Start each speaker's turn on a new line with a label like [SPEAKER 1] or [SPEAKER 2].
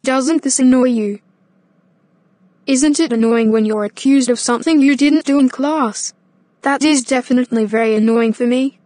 [SPEAKER 1] Doesn't this annoy you? Isn't it annoying when you're accused of something you didn't do in class? That is definitely very annoying for me.